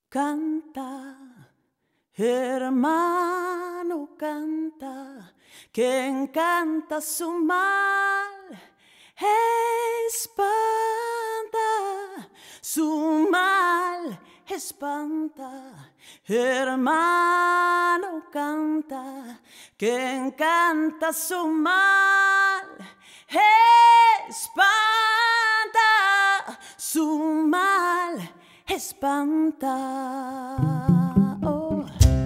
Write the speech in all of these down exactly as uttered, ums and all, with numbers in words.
Canta, hermano, canta, que encanta su mal, espanta, su mal espanta. Hermano, canta, que encanta su mal, espanta, su mal espanta. Oh.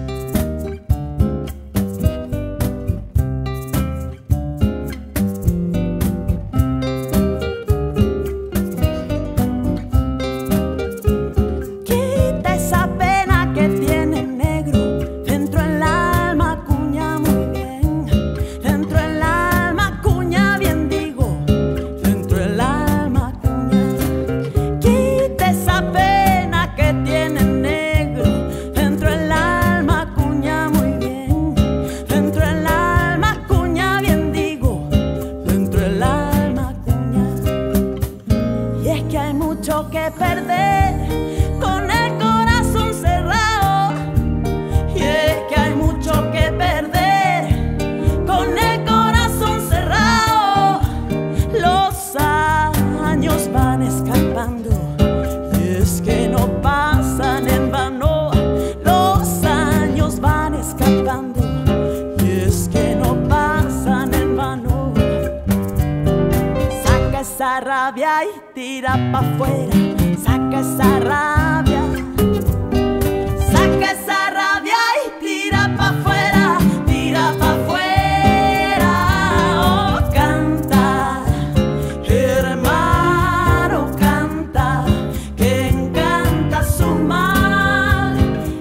Quita esa pena que tiene negro dentro del alma, acuña muy bien. Dentro del alma, acuña bien, digo. Dentro del alma, acuña. Quita esa pena que tiene negro dentro del alma, acuña muy bien. Dentro del alma, acuña bien, digo. Dentro del alma, acuña. Y es que hay mucho que perder con el corazón cerrado. Y es que hay mucho que perder con el corazón cerrado. Los años van escapando y es que no pasan en vano. Los años van escapando y es que no pasan en vano. Saca esa rabia y tira pa' afuera. Saca esa rabia. Saca esa rabia y tira pa' afuera. Tira pa' afuera. Oh, canta, hermano, canta, que encanta su mal,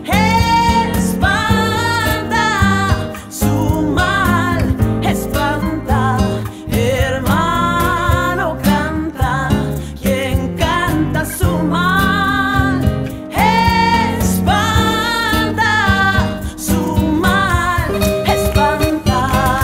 espanta, su mal espanta. Hermano, canta, que encanta su mal, espanta, su mal espanta.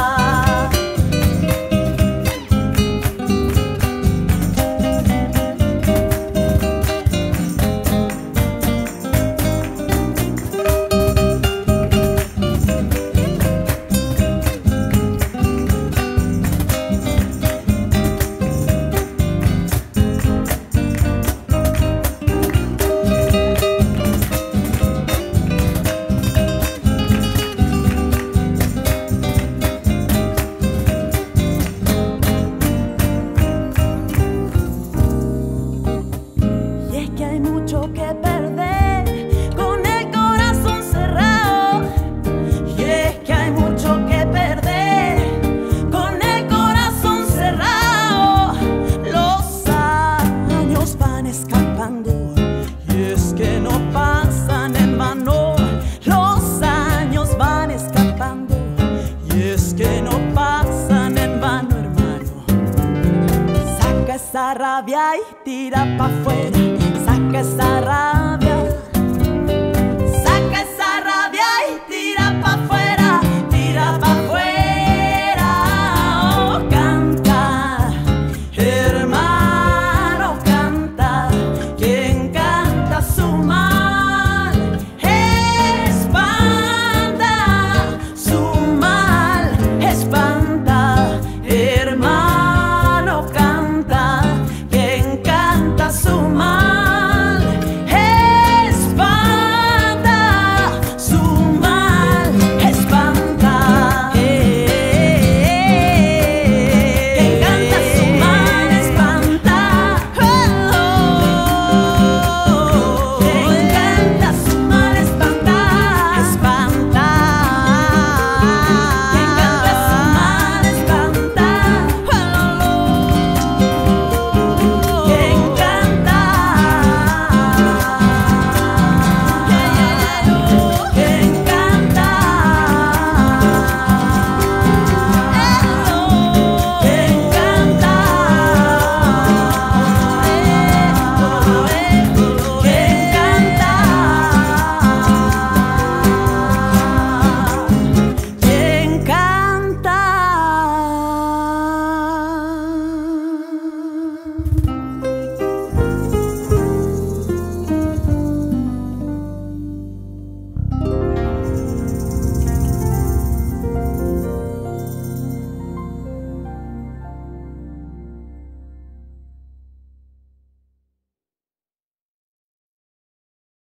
Y es que hay mucho que perder con el corazón cerrado. Y es que hay mucho que perder con el corazón cerrado. Los años van escapando y es que no pasan en vano. Los años van escapando y es que no pasan en vano, hermano. Saca esa rabia y tira pa' afuera. Saca esa rabia.